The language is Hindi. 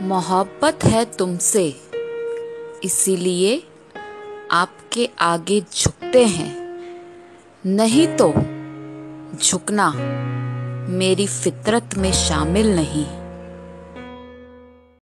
मोहब्बत है तुमसे, इसीलिए आपके आगे झुकते हैं। नहीं तो झुकना मेरी फितरत में शामिल नहीं।